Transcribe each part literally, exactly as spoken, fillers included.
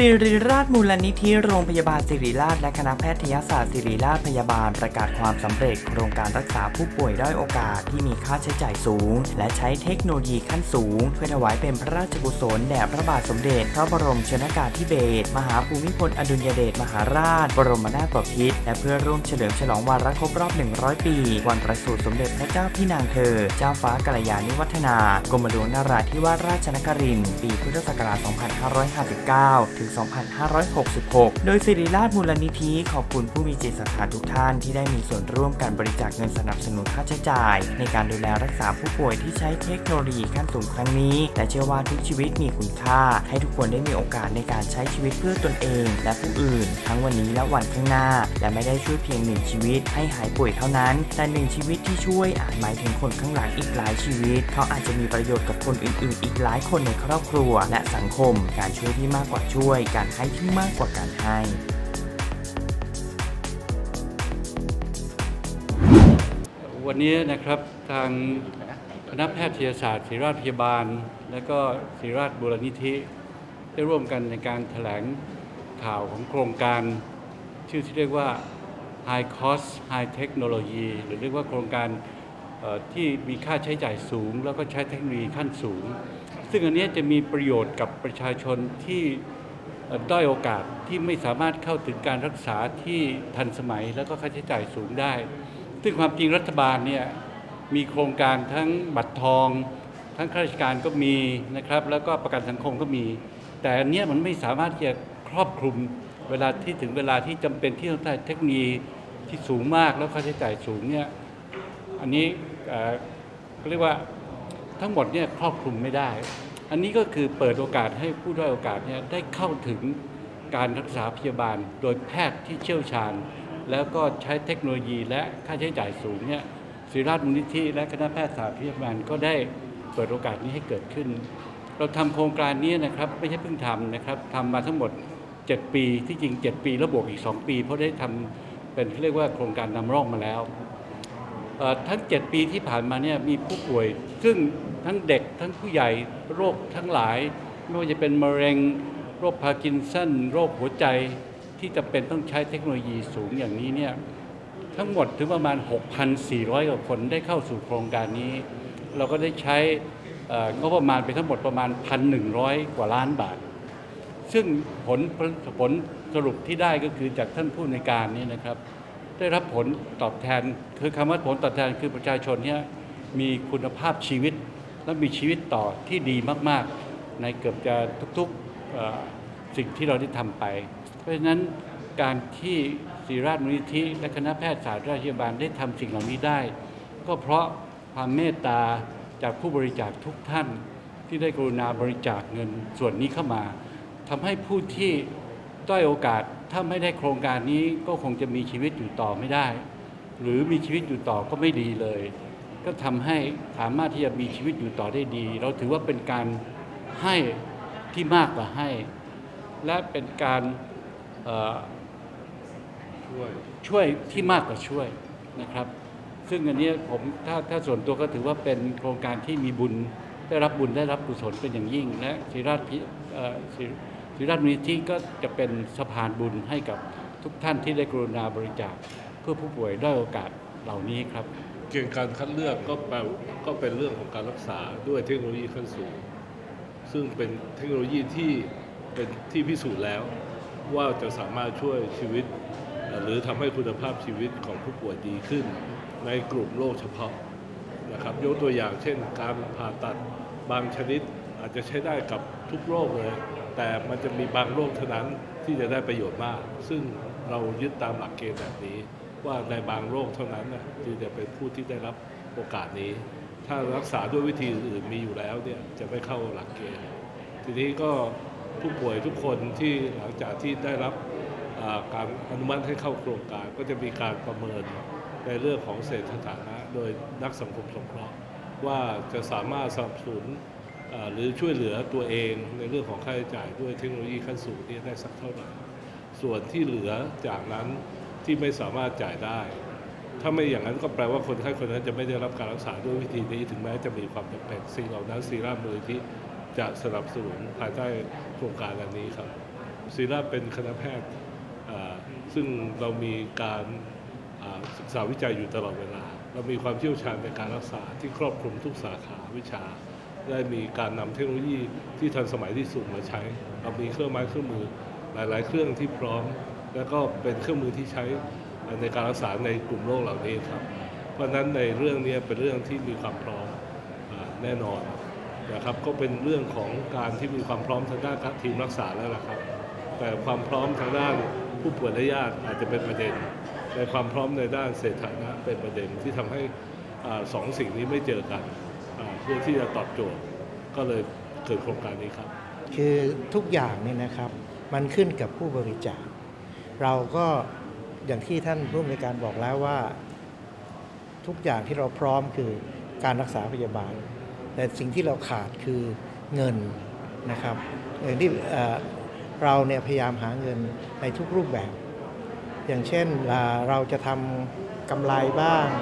ศิริราชมูลนิธิโรงพยาบาลศิริราชและคณะแพทยศาสตร์ศิริราชพยาบาลประกาศความสำเร็จโครงการรักษาผู้ป่วยด้อยโอกาสที่มีค่าใช้จ่ายสูงและใช้เทคโนโลยีขั้นสูงเพื่อถวายเป็นพระราชกุศลแด่พระบาทสมเด็จพระบรมชนกาธิเบศรมหาภูมิพลอดุลยเดชมหาราชบรมนาถบพิตรและเพื่อร่วมเฉลิมฉลองวาระครบรอบหนึ่งร้อยปีวันประสูติสมเด็จพระเจ้าพี่นางเธอเจ้าฟ้ากัลยาณิวัฒนากรมหลวงนราธิวาสราชนครินทร์ปีพุทธศักราช สองพันห้าร้อยห้าสิบเก้า ถึง สองพันห้าร้อยหกสิบหก โดยศิริราชมูลนิธิขอบคุณผู้มีจิตศรัทธาทุกท่านที่ได้มีส่วนร่วมการบริจาคเงินสนับสนุนค่าใช้จ่ายในการดูแลรักษาผู้ป่วยที่ใช้เทคโนโลยีขั้นสูงครั้งนี้และเชื่อว่าทุกชีวิตมีคุณค่าให้ทุกคนได้มีโอกาสในการใช้ชีวิตเพื่อตนเองและผู้อื่นทั้งวันนี้และวันข้างหน้าและไม่ได้ช่วยเพียงหนึ่งชีวิตให้หายป่วยเท่านั้นแต่หนึ่งชีวิตที่ช่วยอาจหมายถึงคนข้างหลังอีกหลายชีวิตเขาอาจจะมีประโยชน์กับคนอื่นๆอีกหลายคนในครอบครัวและสังคมการช่วยที่มากกว่าช่วยการให้ที่มากกว่าการให้วันนี้นะครับทางคณะแพทยศาสตร์ศิริราชพยาบาลและก็ศิริราชมูลนิธิได้ร่วมกันในการแถลงข่าวของโครงการชื่อที่เรียกว่า High Cost High Technology หรือเรียกว่าโครงการที่มีค่าใช้จ่ายสูงแล้วก็ใช้เทคโนโลยีขั้นสูงซึ่งอันนี้จะมีประโยชน์กับประชาชนที่ด้อยโอกาสที่ไม่สามารถเข้าถึงการรักษาที่ทันสมัยแล้วก็ค่าใช้จ่ายสูงได้ซึ่งความจริงรัฐบาลเนี่ยมีโครงการทั้งบัตรทองทั้งข้าราชการก็มีนะครับแล้วก็ประกันสังคมก็มีแต่อันนี้มันไม่สามารถจะครอบคลุมเวลาที่ถึงเวลาที่จำเป็นที่ต้องใช้เทคโนโลยีที่สูงมากแล้วค่าใช้จ่ายสูงเนี่ยอันนี้เรียกว่าทั้งหมดเนี่ยครอบคลุมไม่ได้อันนี้ก็คือเปิดโอกาสให้ผู้ด้อยโอกาสเนี่ยได้เข้าถึงการรักษาพยาบาลโดยแพทย์ที่เชี่ยวชาญแล้วก็ใช้เทคโนโลยีและค่าใช้จ่ายสูงเนี่ยศิริราชมูลนิธิและคณะแพทยศาสตร์พยาบาลก็ได้เปิดโอกาสนี้ให้เกิดขึ้นเราทำโครงการนี้นะครับไม่ใช่เพิ่งทำนะครับทำมาทั้งหมดเจ็ดปีที่จริงเจ็ดปีแล้วบวกอีกสองปีเพราะได้ทำเป็นเรียกว่าโครงการนำร่องมาแล้วทั้งเจ็ดปีที่ผ่านมาเนี่ยมีผู้ป่วยซึ่งทั้งเด็กทั้งผู้ใหญ่โรคทั้งหลายไม่ว่าจะเป็นมะเร็งโรคพาร์กินสันโรคหัวใจที่จำเป็นต้องใช้เทคโนโลยีสูงอย่างนี้เนี่ยทั้งหมดถึงประมาณ หกพันสี่ร้อย กว่าคนได้เข้าสู่โครงการนี้เราก็ได้ใช้งบประมาณไปทั้งหมดประมาณ หนึ่งพันหนึ่งร้อย กว่าล้านบาทซึ่งผลผลสรุปที่ได้ก็คือจากท่านผู้ในการนี้นะครับได้รับผลตอบแทนคือคำว่าผลตอบแทนคือประชาชนเนี่ยมีคุณภาพชีวิตและมีชีวิตต่อที่ดีมากๆในเกือบจะทุกๆสิ่งที่เราได้ทำไปเพราะฉะนั้นการที่ศิริราชมูลนิธิและคณะแพทยศาสตร์ราชพยาบาลได้ทำสิ่งเหล่านี้ได้ก็เพราะความเมตตาจากผู้บริจาคทุกท่านที่ได้กรุณาบริจาคเงินส่วนนี้เข้ามาทำให้ผู้ที่ด้อยโอกาสถ้าไม่ได้โครงการนี้ก็คงจะมีชีวิตอยู่ต่อไม่ได้หรือมีชีวิตอยู่ต่อก็ไม่ดีเลยก็ทำให้สามารถที่จะมีชีวิตอยู่ต่อได้ดีเราถือว่าเป็นการให้ที่มากกว่าให้และเป็นการช่วยช่วยที่มากกว่าช่วยนะครับซึ่งอันนี้ผมถ้าถ้าส่วนตัวก็ถือว่าเป็นโครงการที่มีบุญได้รับบุญได้รับกุศลเป็นอย่างยิ่งและศิริราชศิริราชมูลนิธิก็จะเป็นสะพานบุญให้กับทุกท่านที่ได้กรุณาบริจาคเพื่อผู้ป่วยด้อยโอกาสเหล่านี้ครับเกณฑ์การคัดเลือกก็แปลก็เป็นเรื่องของการรักษาด้วยเทคโนโลยีขั้นสูงซึ่งเป็นเทคโนโลยีที่เป็นที่พิสูจน์แล้วว่าจะสามารถช่วยชีวิตหรือทำให้คุณภาพชีวิตของผู้ป่วยดีขึ้นในกลุ่มโรคเฉพาะนะครับยกตัวอย่างเช่นการผ่าตัดบางชนิดอาจจะใช้ได้กับทุกโรคเลยแต่มันจะมีบางโรคเท่านั้นที่จะได้ประโยชน์มากซึ่งเรายึดตามหลักเกณฑ์แบบนี้ว่าในบางโรคเท่านั้นนะที่จะเป็นผู้ที่ได้รับโอกาสนี้ถ้ารักษาด้วยวิธีอื่นมีอยู่แล้วเนี่ยจะไม่เข้าหลักเกณฑ์ทีนี้ก็ผู้ป่วยทุกคนที่หลังจากที่ได้รับการอนุมัติให้เข้าโครงการก็จะมีการประเมินในเรื่องของเศรษฐฐานะโดยนักสังคมสงเคราะห์ว่าจะสามารถสนับสนุนหรือช่วยเหลือตัวเองในเรื่องของค่าใช้จ่ายด้วยเทคโนโลยีขั้นสูงนี้ได้สักเท่าไหร่ส่วนที่เหลือจากนั้นที่ไม่สามารถจ่ายได้ถ้าไม่อย่างนั้นก็แปลว่าคนไข้คนนั้นจะไม่ได้รับการรักษาด้วยวิธีนี้ถึงแม้จะมีความจำเป็นสิ่งเหล่านั้นศิริราชมูลนิธิจะสนับสนุนภายใต้โครงการอันนี้ครับศิริราชเป็นคณะแพทย์ซึ่งเรามีการศึกษาวิจัยอยู่ตลอดเวลาเรามีความเชี่ยวชาญในการรักษาที่ครอบคลุมทุกสาขาวิชาได้มีการนำเทคโนโลยีที่ทันสมัยที่สุดมาใช้เรามีเครื่องไม้เครื่องมือหลายๆเครื่องที่พร้อมแล้วก็เป็นเครื่องมือที่ใช้ในการรักษาในกลุ่มโรคเหล่านี้ครับเพราะฉะนั้นในเรื่องนี้เป็นเรื่องที่มีความพร้อมแน่นอนนะครับก็เป็นเรื่องของการที่มีความพร้อมทางด้านทีมรักษาแล้วล่ะครับแต่ความพร้อมทางด้านผู้ป่วยและญาติอาจจะเป็นประเด็นในความพร้อมในด้านเศรษฐานะเป็นประเด็นที่ทำให้สองสิ่งนี้ไม่เจอกันเพื่อที่จะตอบโจทย์ก็เลยเกิดโครงการนี้ครับคือทุกอย่างเนี่ยนะครับมันขึ้นกับผู้บริจาคเราก็อย่างที่ท่านผู้อำนวยการบอกแล้วว่าทุกอย่างที่เราพร้อมคือการรักษาพยาบาลแต่สิ่งที่เราขาดคือเงินนะครับอย่างที่เราเนี่ยพยายามหาเงินในทุกรูปแบบอย่างเช่นเราจะทำกำไรบ้าง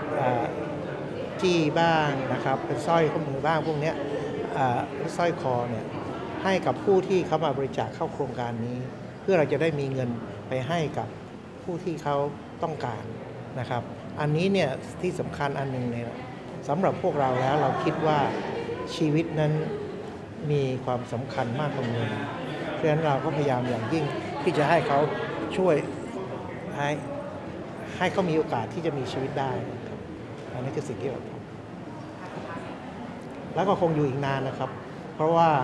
จี้บ้างนะครับเป็นสร้อยข้อมือบ้างพวกนี้สร้อยคอเนี่ยให้กับผู้ที่เขามาบริจาคเข้าโครงการนี้เพื่อเราจะได้มีเงินไปให้กับผู้ที่เขาต้องการนะครับอันนี้เนี่ยที่สำคัญอันหนึ่งเนี่ยสำหรับพวกเราแล้วเราคิดว่าชีวิตนั้นมีความสำคัญมากกว่าเงินเพราะฉะนั้นเราก็พยายามอย่างยิ่งที่จะให้เขาช่วยให้ให้เขามีโอกาสที่จะมีชีวิตได้ครับอันนี้คือสิ่งที่เราทำแล้วก็คงอยู่อีกนานนะครับเพราะว่า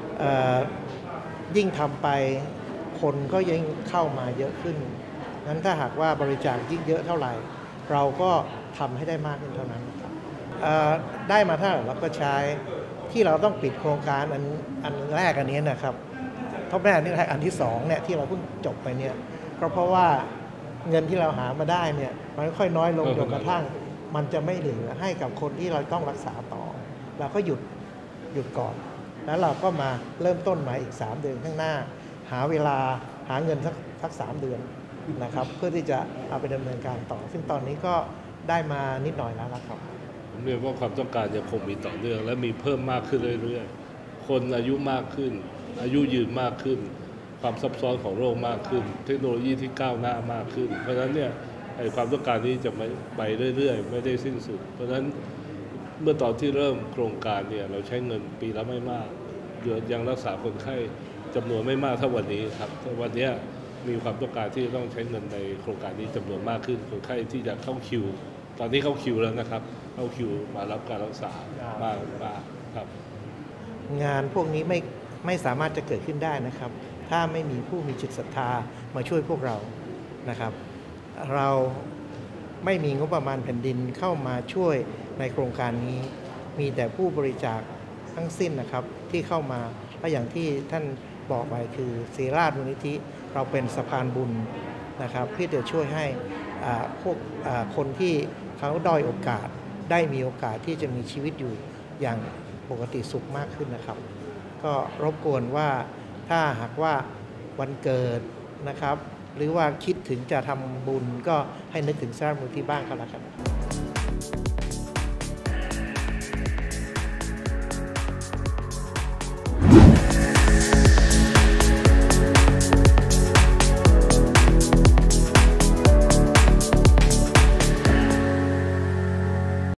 ยิ่งทำไปคนก็ยิ่งเข้ามาเยอะขึ้นนั้นถ้าหากว่าบริจาคยิ่งเยอะเท่าไหร่เราก็ทำให้ได้มากขึ้นเท่านั้นครับได้มาเท่าไหร่เราก็ใช้ที่เราต้องปิดโครงการอันอันแรกอันนี้นะครับท็อปแรกนี่อันที่สองเนี่ยที่เราเพิ่งจบไปเนี่ยก็เพราะว่าเงินที่เราหามาได้เนี่ยมันค่อยน้อยลงจนกระทั่งมันจะไม่เหลือให้กับคนที่เราต้องรักษาต่อเราก็หยุดหยุดก่อนแล้วเราก็มาเริ่มต้นใหม่อีกสามเดือนข้างหน้าหาเวลาหาเงินสักสักสามเดือนนะครับเพื่อที่จะเอาไปดำเนินการต่อซึ่งตอนนี้ก็ได้มานิดหน่อยแล้วนะครับผมเรียกว่าความต้องการยังคงมีต่อเนื่องและมีเพิ่มมากขึ้นเรื่อยๆคนอายุมากขึ้นอายุยืนมากขึ้นความซับซ้อนของโรคมากขึ้นเทคโนโลยีที่ก้าวหน้ามากขึ้นเพราะฉะนั้นเนี่ยไอ้ความต้องการนี้จะไม่ไปเรื่อยๆไม่ได้สิ้นสุดเพราะฉะนั้นเมื่อตอนที่เริ่มโครงการเนี่ยเราใช้เงินปีละไม่มากเดือนยังรักษาคนไข้จำนวนไม่มากเท่าวันนี้ครับแต่วันนี้มีความต้องการที่ต้องใช้เงินในโครงการนี้จำนวนมากขึ้นคนไข้ที่จะเข้าคิวตอนนี้เข้าคิวแล้วนะครับเข้าคิวมารับการรักษามากมากครับงานพวกนี้ไม่ไม่สามารถจะเกิดขึ้นได้นะครับถ้าไม่มีผู้มีจิตศรัทธามาช่วยพวกเรานะครับเราไม่มีงบประมาณแผ่นดินเข้ามาช่วยในโครงการนี้มีแต่ผู้บริจาคทั้งสิ้นนะครับที่เข้ามาและอย่างที่ท่านบอกไปคือศิริราชมูลนิธิเราเป็นสะพานบุญนะครับเพื่อจะช่วยให้พวกคนที่เขาด้อยโอกาสได้มีโอกาสที่จะมีชีวิตอยู่อย่างปกติสุขมากขึ้นนะครับก็รบกวนว่าถ้าหากว่าวันเกิดนะครับหรือว่าคิดถึงจะทำบุญก็ให้นึกถึงศิริราชมูลนิธิบ้างก็แล้วกัน